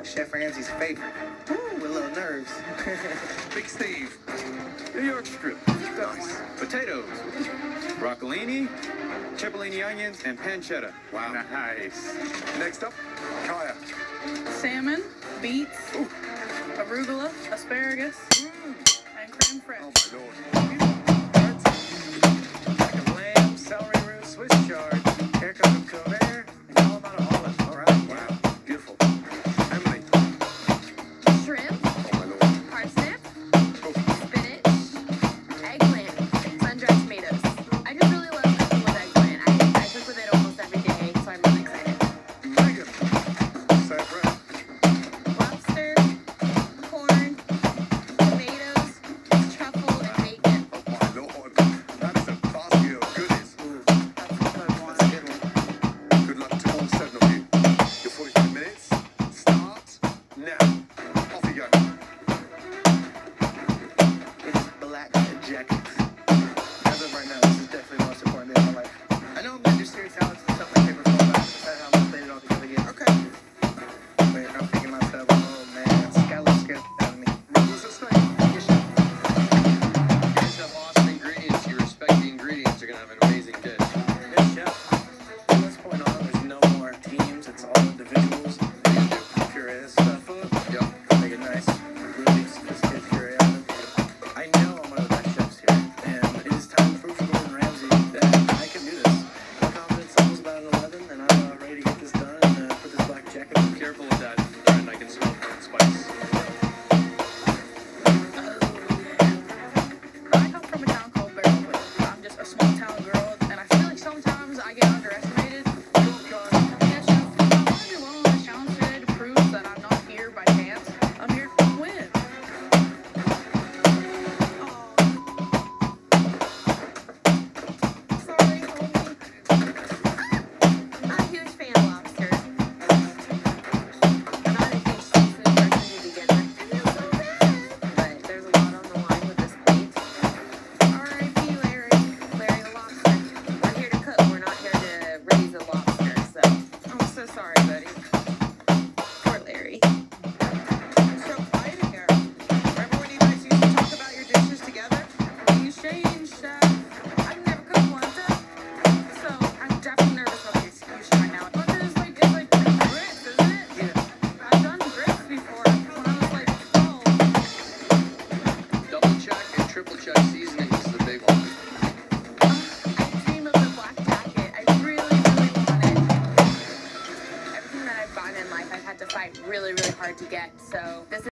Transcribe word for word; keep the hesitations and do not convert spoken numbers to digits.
Chef Ramsay's favorite. Ooh, with little nerves. Big Steve. New York strip. Nice. Potatoes. Broccolini, cipollini onions, and pancetta. Wow. Nice. Next up, Kaya. Salmon, beets, Ooh. arugula, asparagus, Mm. and creme fraiche. Oh my lord. Like a lamb, celery root, Swiss chard, haircut of Cover, and Colorado olive. All right. Wow. Beautiful. Emily. Shrimp, Oh my lord. parsnip, Oh. spinach, eggplant, sun-dried tomatoes. I just really love cooking with eggplant. I, I cook with it almost every day, so I'm really excited. Megan. Sad bread. Lobster, corn, tomatoes, truffle, and bacon. Oh my lord. That is a basket of goodies. Ooh, that's a good one. That's a good one. Good luck to all seven of you. Your forty-five minutes start now. Off you go. It's black jackets. As of right now, this is definitely the most important day of my life. I know I'm gonna do serious salads and stuff like paper fall back. That's how I'm gonna play it all together again. Okay. Wait, I'm thinking myself, oh man, scallop scared the out of me. Rules at stake. Yes, chef. You guys have awesome ingredients. You respect the ingredients. You're gonna have an amazing dish. Yes, chef. From this point on, there's no more teams. It's all individuals. What do you do? Puree this stuff up. Yep. Make it nice. Really sophisticated puree out of it. I know I'm one of the best chefs here, and it is time to prove to Gordon Ramsay that I can do this. My confidence level's about an eleven, and I'm uh, ready to get this done and uh, put this black jacket on. Careful with that, friend. I can smell burnt spice. I come from a town called Bearwood. I'm just a small town girl, and I feel like sometimes I get underestimated. Yeah, chef, I want to be one of those challenges today to prove that I'm not here by chance. I'm here to win. Sorry, homie. I'm a huge fan of lobster. I'm not a huge seafood person to begin with. I feel so bad. But there's a lot on the line with this plate. R I P Larry. Larry the lobster. We're here to cook. We're not here to raise a lobster. So I'm so sorry, buddy. Poor Larry. So quiet in here. Remember when you guys used to talk about your dishes together? Things changed, chef. I've never cooked Wanda, so I'm definitely nervous about the execution right now. Wanda is like, it's like grits, isn't it? Yeah. I've done grits before when I was like twelve. Double check and triple check seasoning is the big one. I dream of the black jacket. I really, really want it. Everything that I've gotten in life, I've had to fight really, really hard to get. So this is